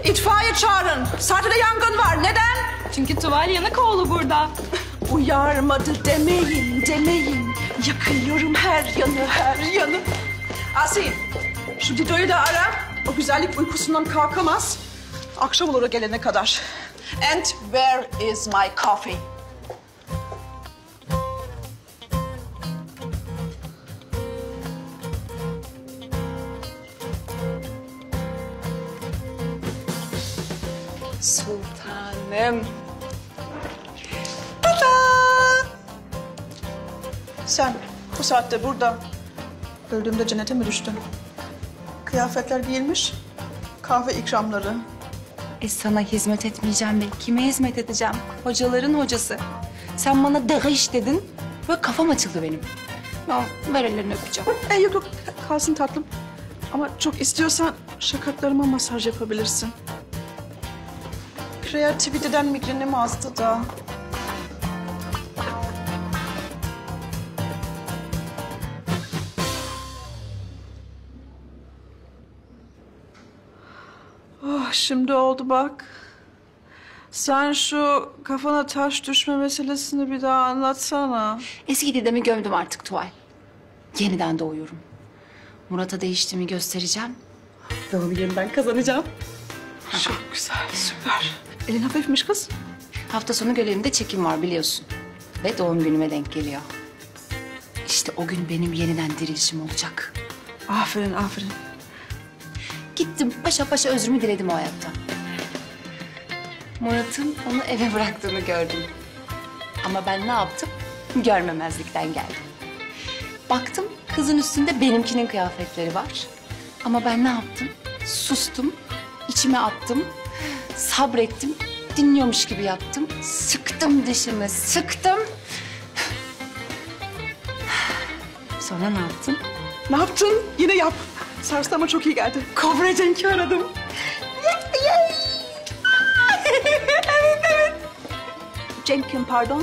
itfaiye çağırın. Sartıda yangın var. Neden? Çünkü Tuval Yanıkoğlu burada. Uyarmadı demeyin. Yakıyorum her yanı. Asil, şu Dido'yu da ara. O güzellik uykusundan kalkamaz. Akşam olur o gelene kadar. And where is my coffee? Sultanım. Tada! Sen bu saatte burada. Öldüğümde cennete mi düştün? Kıyafetler giyilmiş, kahve ikramları. Sana hizmet etmeyeceğim be. Kime hizmet edeceğim? Hocaların hocası. Sen bana dağış dedin ve kafam açıldı benim. Ya, ver ellerini öpeceğim. Yok kalsın tatlım. Ama çok istiyorsan şakaklarıma masaj yapabilirsin. Kreativiteden migrenim azdı da. Oh, şimdi oldu bak. Sen şu kafana taş düşme meselesini bir daha anlatsana. Eski Didem'i gömdüm artık Tuval. Yeniden doğuyorum. Murat'a değiştiğimi göstereceğim. Doğum yeniden kazanacağım. Çok güzel, süper. Elin hafifmiş kız. Hafta sonu gölelimde çekim var biliyorsun. Ve doğum günüme denk geliyor. İşte o gün benim yeniden dirilişim olacak. Aferin. Gittim paşa özrümü diledim o hayattan. Murat'ın onu eve bıraktığını gördüm. Ama ben ne yaptım? Görmemezlikten geldim. Baktım kızın üstünde benimkinin kıyafetleri var. Ama ben ne yaptım? Sustum, içime attım, sabrettim, dinliyormuş gibi yaptım. Sıktım dişimi, sıktım. Sonra ne yaptım? Ne yaptın? Yine yap. Sarstı ama çok iyi geldi. Kobra Cenk'i aradım. Evet. Cenk kim pardon?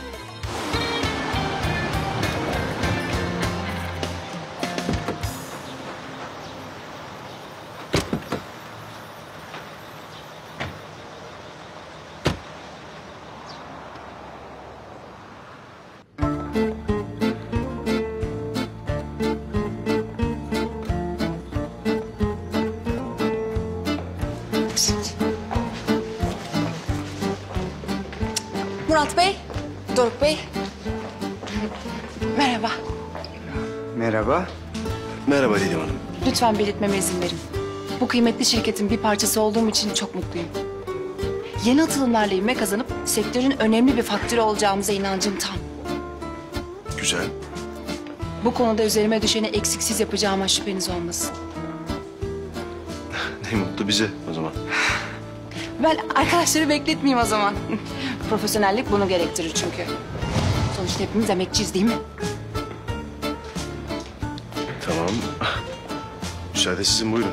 Murat Bey, Doruk Bey. Merhaba. Merhaba. Merhaba Didem Hanım. Lütfen belirtmeme izin verin. Bu kıymetli şirketin bir parçası olduğum için çok mutluyum. Yeni atılımlarla ivme kazanıp sektörün önemli bir faktörü olacağımıza inancım tam. Güzel. Bu konuda üzerime düşeni eksiksiz yapacağıma şüpheniz olmasın. Ne mutlu bize o zaman. Ben arkadaşları bekletmeyeyim o zaman. Profesyonellik bunu gerektirir çünkü. Sonuçta hepimiz emekçiyiz değil mi? Tamam. Müsaade sizin, buyurun.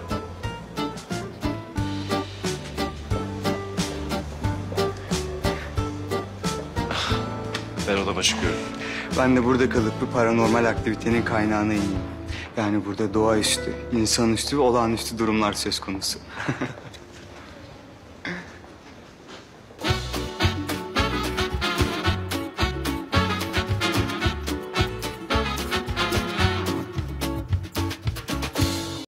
Ben odama çıkıyorum. Ben de burada kalıp bu paranormal aktivitenin kaynağına ineyim. Yani burada doğaüstü, insanüstü ve olağanüstü durumlar söz konusu.